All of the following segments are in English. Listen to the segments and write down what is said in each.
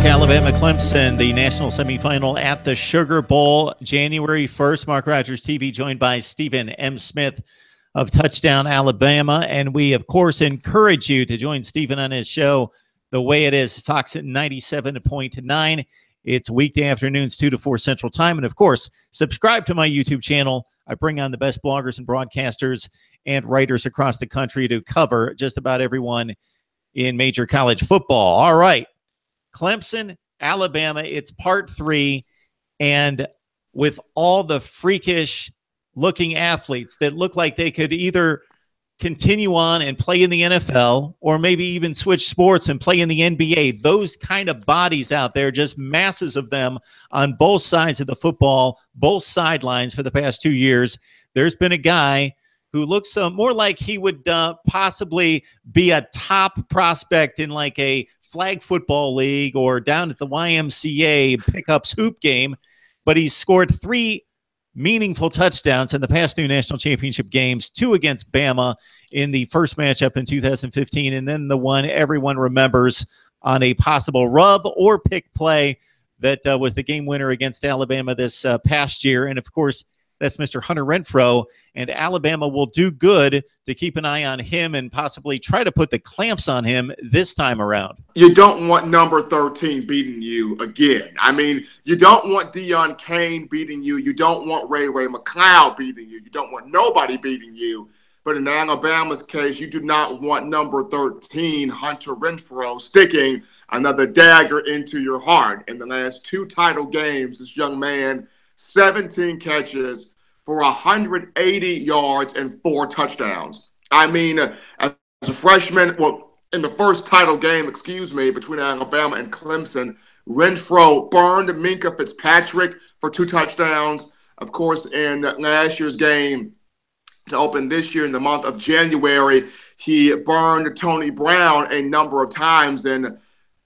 Alabama-Clemson, the national semifinal at the Sugar Bowl, January 1st. Mark Rogers TV joined by Stephen M. Smith of Touchdown Alabama. And we, of course, encourage you to join Stephen on his show, The Way It Is, Fox at 97.9. It's weekday afternoons, 2 to 4 Central Time. And, of course, subscribe to my YouTube channel. I bring on the best bloggers and broadcasters and writers across the country to cover just about everyone in major college football. All right. Clemson, Alabama, it's part 3, and with all the freakish-looking athletes that look like they could either continue on and play in the NFL or maybe even switch sports and play in the NBA, those kind of bodies out there, just masses of them on both sides of the football, both sidelines for the past 2 years. There's been a guy who looks more like he would possibly be a top prospect in like a flag football league or down at the YMCA pickups hoop game, but he's scored 3 meaningful touchdowns in the past 2 national championship games, 2 against Bama in the first matchup in 2015, and then the one everyone remembers on a possible rub or pick play that was the game winner against Alabama this past year. And, of course, that's Mr. Hunter Renfrow, and Alabama will do good to keep an eye on him and possibly try to put the clamps on him this time around. You don't want number 13 beating you again. I mean, you don't want Deon Cain beating you. You don't want Ray McCloud beating you. You don't want nobody beating you. But in Alabama's case, you do not want number 13, Hunter Renfrow, sticking another dagger into your heart. In the last 2 title games, this young man, 17 catches for 180 yards and 4 touchdowns. I mean, as a freshman, well, in the first title game, between Alabama and Clemson, Renfrow burned Minkah Fitzpatrick for 2 touchdowns. Of course, in last year's game to open this year in the month of January, he burned Tony Brown a number of times. And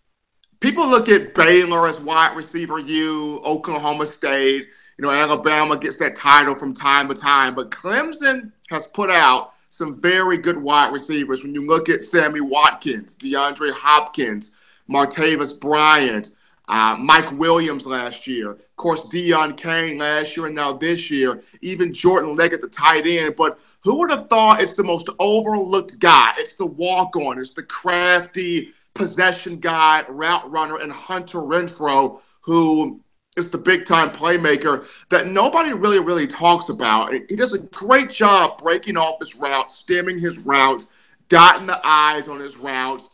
people look at Baylor as wide receiver U, Oklahoma State. You know, Alabama gets that title from time to time. But Clemson has put out some very good wide receivers. When you look at Sammy Watkins, DeAndre Hopkins, Martavis Bryant, Mike Williams last year. Of course, Deon Cain last year and now this year. Even Jordan Leggett, the tight end. But who would have thought it's the most overlooked guy? It's the walk-on. It's the crafty possession guy, route runner, and Hunter Renfrow, who is the big-time playmaker that nobody really talks about. He does a great job breaking off his routes, stemming his routes, dotting the I's on his routes.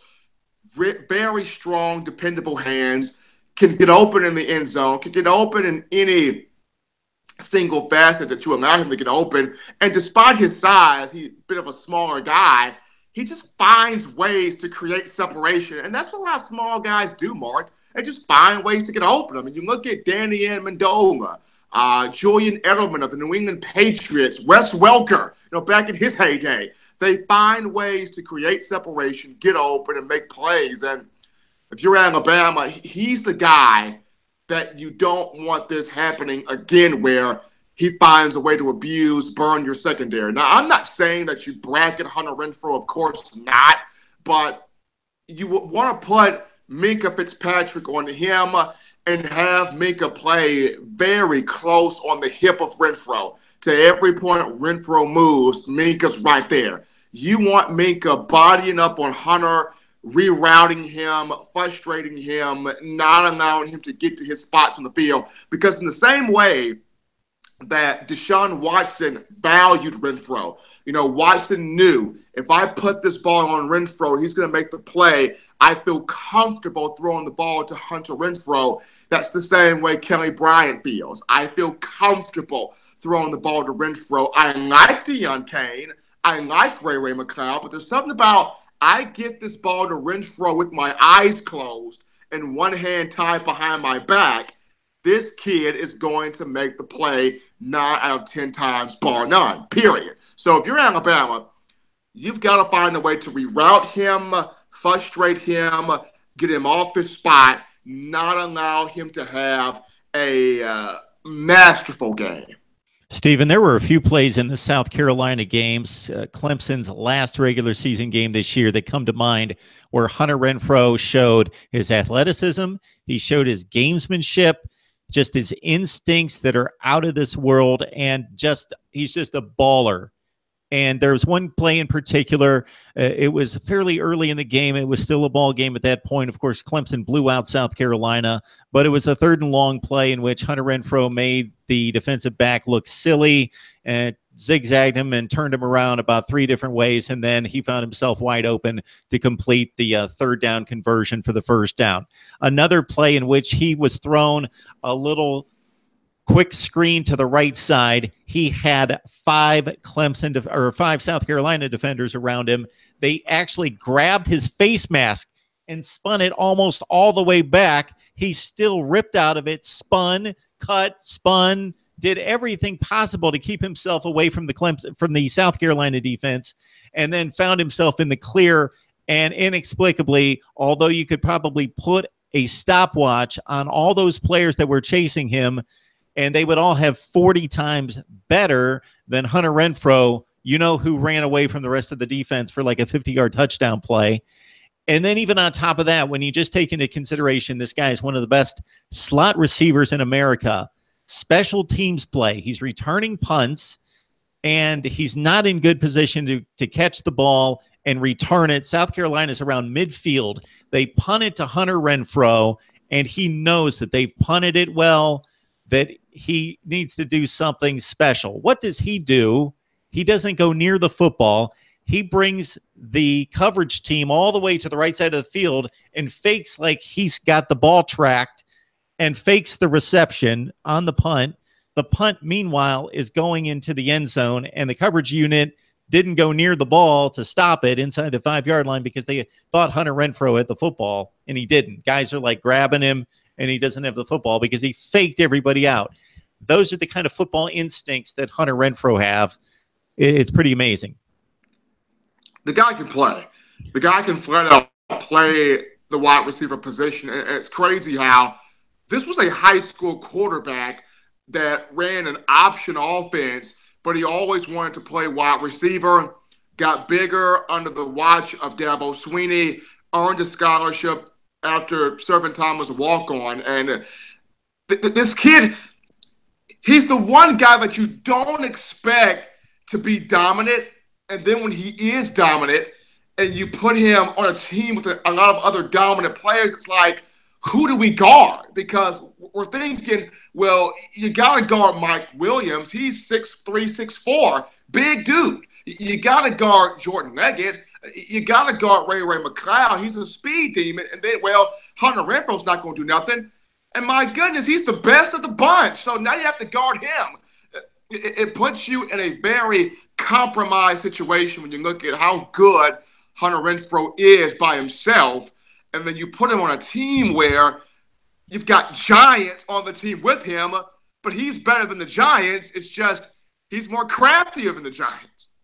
Very strong, dependable hands. Can get open in the end zone, can get open in any single facet that you allow him to get open. And despite his size, he's a bit of a smaller guy, he just finds ways to create separation. And that's what a lot of small guys do, Mark. They just find ways to get open. I mean, you look at Danny Amendola, Julian Edelman of the New England Patriots, Wes Welker, back in his heyday. They find ways to create separation, get open, and make plays. And if you're Alabama, he's the guy that you don't want this happening again, where he finds a way to abuse, burn your secondary. Now, I'm not saying that you bracket Hunter Renfrow, of course not, but you would want to put Minkah Fitzpatrick on him and have Minkah play very close on the hip of Renfrow. To every point Renfrow moves, Minkah's right there. You want Minkah bodying up on Hunter, rerouting him, frustrating him, not allowing him to get to his spots on the field. Because in the same way that Deshaun Watson valued Renfrow, Watson knew if I put this ball on Renfrow, he's going to make the play. I feel comfortable throwing the ball to Hunter Renfrow. That's the same way Kelly Bryant feels. I feel comfortable throwing the ball to Renfrow. I like Deon Cain. I like Ray McCloud, but there's something about I get this ball to Renfrow with my eyes closed and one hand tied behind my back. This kid is going to make the play 9 out of 10 times, bar none, period. So if you're Alabama, you've got to find a way to reroute him, frustrate him, get him off his spot, not allow him to have a masterful game. Stephen, there were a few plays in the South Carolina games, Clemson's last regular season game this year, that come to mind where Hunter Renfrow showed his athleticism, he showed his gamesmanship, just his instincts that are out of this world, and he's just a baller. And there was one play in particular. It was fairly early in the game. It was still a ball game at that point. Of course, Clemson blew out South Carolina, but it was a 3rd and long play in which Hunter Renfrow made the defensive back look silly and zigzagged him and turned him around about 3 different ways. And then he found himself wide open to complete the 3rd down conversion for the 1st down. Another play in which he was thrown a little quick screen to the right side. He had 5 South Carolina defenders around him. They actually grabbed his face mask and spun it almost all the way back. He still ripped out of it, spun, cut, spun, did everything possible to keep himself away from the South Carolina defense, and then found himself in the clear. And inexplicably, although you could probably put a stopwatch on all those players that were chasing him, and they would all have 40 times better than Hunter Renfrow, who ran away from the rest of the defense for like a 50-yard touchdown play. And then even on top of that, when you just take into consideration this guy is one of the best slot receivers in America, special teams play, he's returning punts, and he's not in good position to catch the ball and return it. South Carolina's around midfield. They punt it to Hunter Renfrow, and he knows that they've punted it well, that he needs to do something special. What does he do? He doesn't go near the football. He brings the coverage team all the way to the right side of the field and fakes like he's got the ball tracked and fakes the reception on the punt. The punt, meanwhile, is going into the end zone, and the coverage unit didn't go near the ball to stop it inside the 5-yard line because they thought Hunter Renfrow had the football, and he didn't. Guys are like grabbing him, and he doesn't have the football because he faked everybody out. Those are the kind of football instincts that Hunter Renfrow have. It's pretty amazing. The guy can play. The guy can flat out play the wide receiver position. And it's crazy how this was a high school quarterback that ran an option offense, but he always wanted to play wide receiver, got bigger under the watch of Dabo Swinney, earned a scholarship after serving time as a walk-on. And this kid, he's the one guy that you don't expect to be dominant. And then when he is dominant and you put him on a team with a lot of other dominant players, it's like, who do we guard? Because we're thinking, well, you got to guard Mike Williams. He's 6'3", 6'4", big dude. You got to guard Jordan Leggett. You got to guard Ray McCloud. He's a speed demon. And then, well, Hunter Renfrow's not going to do nothing. And my goodness, he's the best of the bunch. So now you have to guard him. It puts you in a very compromised situation when you look at how good Hunter Renfrow is by himself. And then you put him on a team where you've got giants on the team with him, but he's better than the Giants. It's just he's more craftier than the Giants.